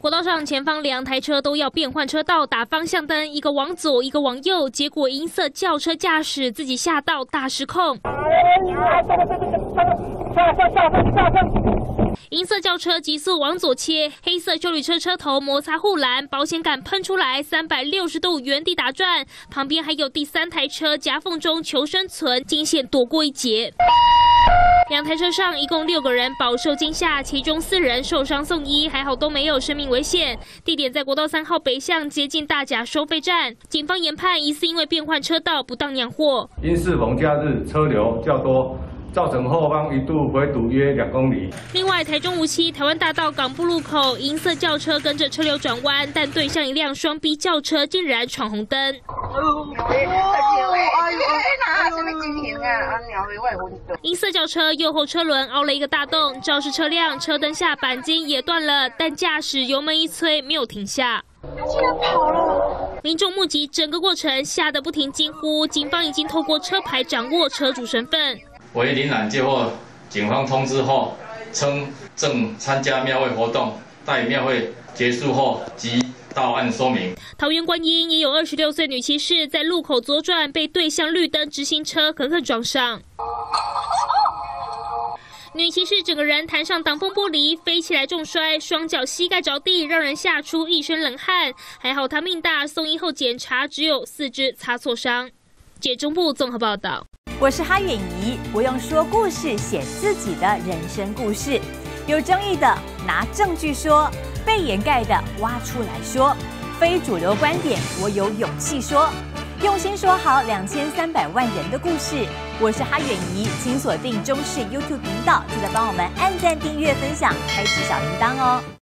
国道上前方2台车都要变换车道打方向灯，一个往左，一个往右，结果银色轿车驾驶自己吓到大失控。银色轿车急速往左切，黑色休旅车车头摩擦护栏，保险杆喷出来，360度原地打转。旁边还有第3台车夹缝中求生存，惊险躲过一劫。2台车上一共6个人饱受惊吓，其中4人受伤送医，还好都没有生命危险。地点在国道3号北向接近大甲收费站，警方研判疑似因为变换车道不当酿祸。 因适逢假日车流较多，造成后方一度回堵约2公里。 另外，台中57台湾大道港部路口，银色轿车跟着车流转弯，但对向一辆双 B 轿车竟然闯红灯。银色轿车右后车轮凹了一个大洞，肇事车辆车灯下钣金也断了，但驾驶油门一催没有停下。 他竟然跑了！ 民众目击整个过程，吓得不停惊呼。警方已经透过车牌掌握车主身份。为林染接获警方通知后，称正参加庙会活动，待庙会结束后即到案说明。 桃园观音也有26岁女骑士在路口左转，被对向绿灯直行车狠狠撞上。女骑士整个人弹上挡风玻璃，飞起来重摔，双脚膝盖着地，让人吓出一身冷汗。还好她命大，送医后检查只有4肢擦挫伤。解中部综合报道。 我是哈远怡，我用说故事写自己的人生故事，有争议的拿证据说，被掩盖的挖出来说，非主流观点我有勇气说，用心说好2300万人的故事。我是哈远怡，请锁定中视 YouTube 频道，记得帮我们按赞、订阅、分享，开启小铃铛哦。